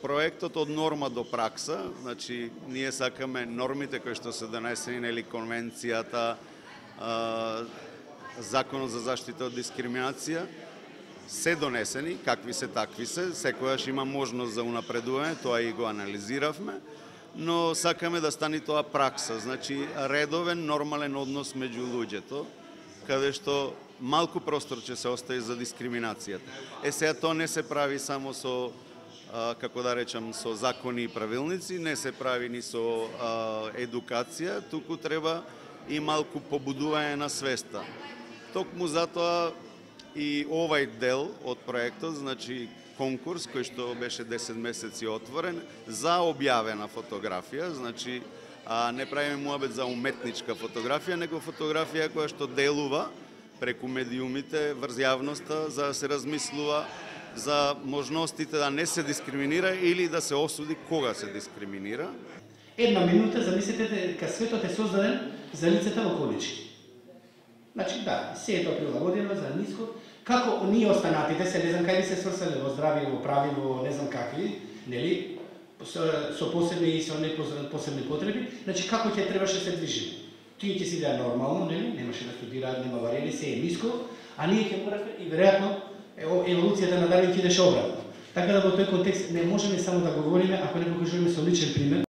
проектот од норма до пракса, значи ние сакаме нормите кои што се донесени, нели конвенцијата, Законот за заштита од дискриминација, се донесени, какви се такви се, секојаш има можност за унапредување, тоа и го анализиравме, но сакаме да стане тоа пракса, значи редовен, нормален однос меѓу луѓето, каде што малку простор ќе се остави за дискриминацијата. Сега тоа не се прави само со, како да речам, со закони и правилници, не се прави ни со едукација, туку треба и малку побудување на свеста. Токму затоа и овај дел од проектот, значи конкурс кој што беше 10 месеци отворен за објавена фотографија, значи не правиме муабет за уметничка фотографија, него фотографија која што делува преку медиумите врз јавноста за да се размислува за можностите да не се дискриминира или да се осуди кога се дискриминира. Една минута, замислете дека светот е создаден за лицата во колички. Значи да, се е тоа прилагодено за ниско, како ние останатите се, не знам кај би се сврсале во здрави, во прави, во не знам какви, нели, со посебни и со посебни потреби, значи како ќе требаше се движиме. Тие ќе си идеа нормално, нели, немаше да студираат, нема варели, се е ниско, а ние ќе моравме и веројатно еволуцијата на Дарвин ќе идеше обратно. Така да во тој контекст не можеме само да говориме, ако не покажуваме со личен пример.